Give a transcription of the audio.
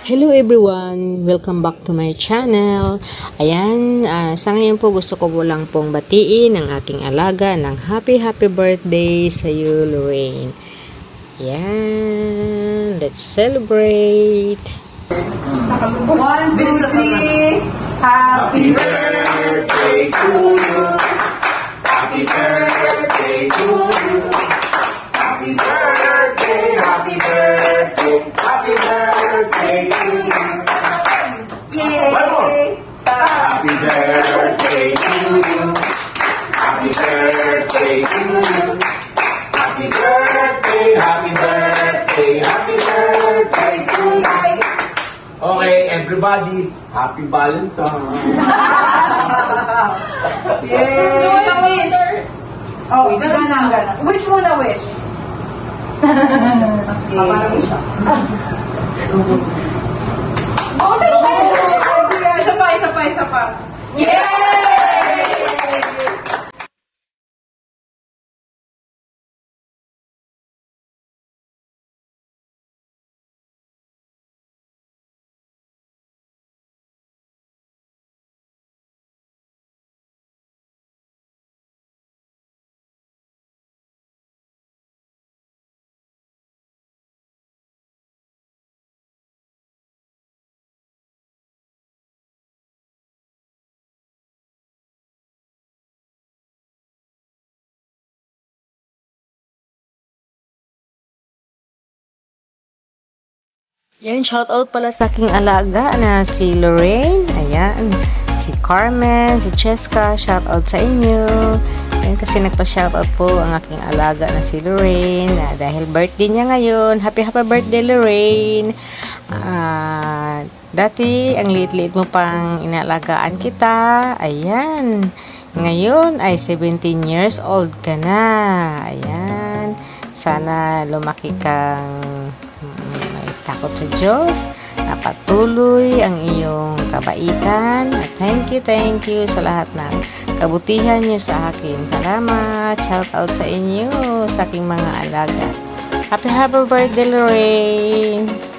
Hello everyone! Welcome back to my channel. Ayan, sa ngayon po gusto ko lang pong batiin ang aking alaga ng happy birthday sa iyo, Lorraine. Ayan, let's celebrate! 1, 2, 3. Happy birthday to you. Happy birthday to you. Happy birthday, happy birthday, happy birthday to you. Yay! One more. Happy birthday to you. Happy birthday to you. Happy birthday, happy birthday, happy birthday to you. Okay, everybody, happy Valentine. Yay! Oh, gana. Wish mo na wish. Okay. Isa pa. Yay! Yan, shoutout pala sa aking alaga na si Lorraine. Ayan, si Carmen, si Cheska, shoutout sa inyo. Ayan, kasi nagpa-shoutout po ang aking alaga na si Lorraine. Dahil birthday niya ngayon. Happy birthday, Lorraine. Dati, ang liit-liit mo pang inalagaan kita. Ayan, ngayon ay 17 years old ka na. Ayan, sana lumaki kang takot sa Diyos, napatuloy ang iyong kabaitan. At thank you sa lahat ng kabutihan niyo sa akin. Salamat, shout out sa inyo, sa aking mga alaga. Happy birthday, Lorraine!